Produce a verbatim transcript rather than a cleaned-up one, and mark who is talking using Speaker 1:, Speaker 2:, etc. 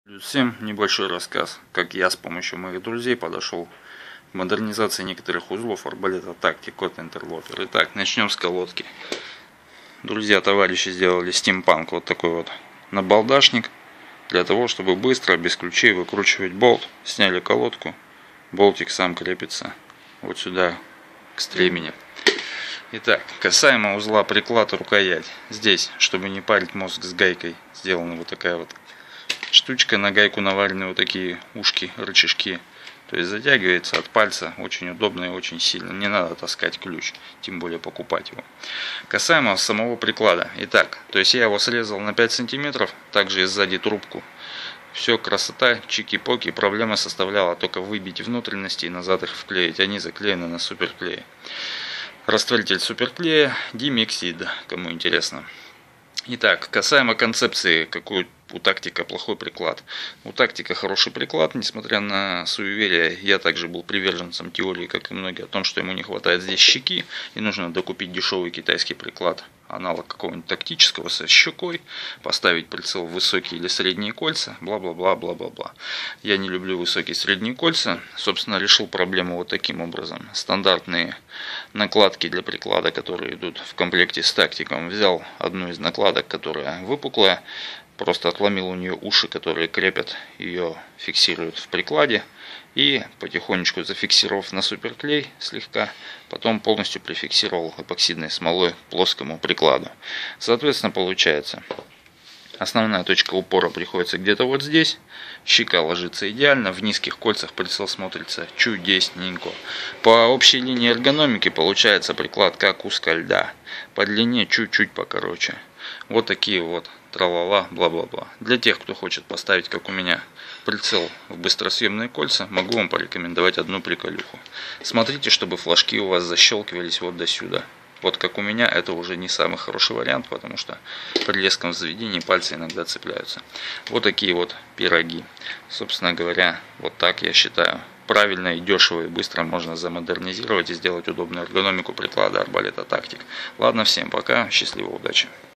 Speaker 1: Всем небольшой рассказ, как я с помощью моих друзей подошел к модернизации некоторых узлов арбалета тактик от интерлопер. Итак, начнем с колодки. Друзья, товарищи сделали стимпанк, вот такой вот набалдашник, для того, чтобы быстро, без ключей выкручивать болт. Сняли колодку, болтик сам крепится вот сюда, к стремени. Итак, касаемо узла приклад рукоять. Здесь, чтобы не парить мозг с гайкой, сделана вот такая вот штучка, на гайку наварены вот такие ушки, рычажки. То есть затягивается от пальца, очень удобно и очень сильно. Не надо таскать ключ, тем более покупать его. Касаемо самого приклада. Итак, то есть я его срезал на пять сантиметров, также и сзади трубку. Все, красота, чики-поки. Проблема составляла только выбить внутренности и назад их вклеить. Они заклеены на суперклее. Растворитель суперклея Dimexid, кому интересно. Итак, касаемо концепции, какой у тактика плохой приклад. У тактика хороший приклад, несмотря на суеверие. Я также был приверженцем теории, как и многие, о том, что ему не хватает здесь щеки, и нужно докупить дешевый китайский приклад, аналог какого-нибудь тактического со щекой, поставить прицел в высокие или средние кольца, бла-бла-бла, бла-бла-бла. Я не люблю высокие и средние кольца, собственно, решил проблему вот таким образом. Стандартные накладки для приклада, которые идут в комплекте с тактиком, взял одну из накладок, которая выпуклая, просто отломил у нее уши, которые крепят ее, фиксируют в прикладе, и потихонечку зафиксировав на суперклей слегка, потом полностью прификсировал эпоксидной смолой к плоскому прикладу. Соответственно, получается, основная точка упора приходится где-то вот здесь, щека ложится идеально, в низких кольцах прицел смотрится чудесненько. По общей линии эргономики получается приклад как у скальда, по длине чуть-чуть покороче. Вот такие вот тра-ла-ла, бла-бла-бла. Для тех, кто хочет поставить, как у меня, прицел в быстросъемные кольца, могу вам порекомендовать одну приколюху. Смотрите, чтобы флажки у вас защелкивались вот до сюда. Вот как у меня, это уже не самый хороший вариант, потому что при резком взведении пальцы иногда цепляются. Вот такие вот пироги. Собственно говоря, вот так я считаю. Правильно и дешево и быстро можно замодернизировать и сделать удобную эргономику приклада арбалета тактик. Ладно, всем пока, счастливо, удачи.